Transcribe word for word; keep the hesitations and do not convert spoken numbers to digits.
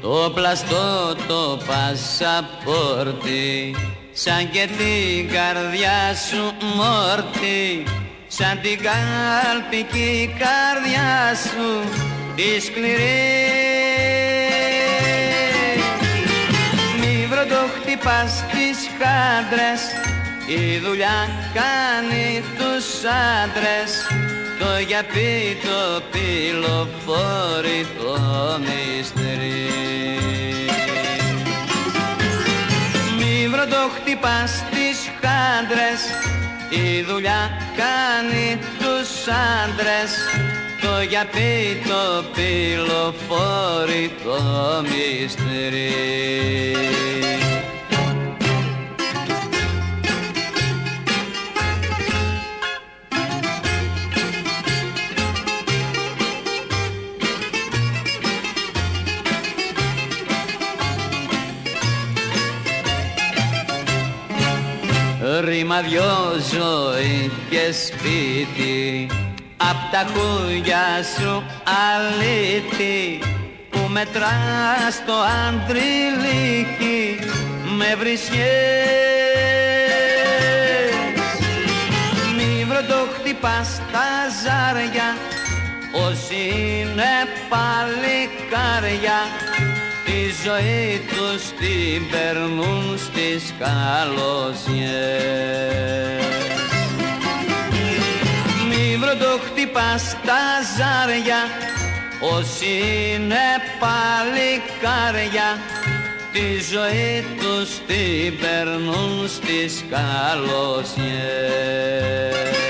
το πλαστό το πασαπόρτι, σαν και την καρδιά σου μόρτι, σαν την καλπική καρδιά σου τη σκληρή. Μη βροντοχτυπάς τις χάντρες, η δουλειά κάνει τους άντρες, το γιαπί το πυλοφόρι το μυστρή. Μη βροντοχτυπάς τις χάντρες, η δουλειά κάνει τους άντρες, το γιαπί το πυλοφόρι το μυστρή. Ρήμα δυο ζωή και σπίτι, απ' τα χούγια σου αλήτη, που μετράς το αντριλίκι με βρισιές. Μη βροντοχτυπάς τα ζάρια, όσοι είναι παλικάρια, τη ζωή τους την περνούν στις καλοσιές. Μη βροντοχτυπάς τα ζάρια, όσοι είναι παλικάρια, τη ζωή τους την περνούν στις καλοσιές.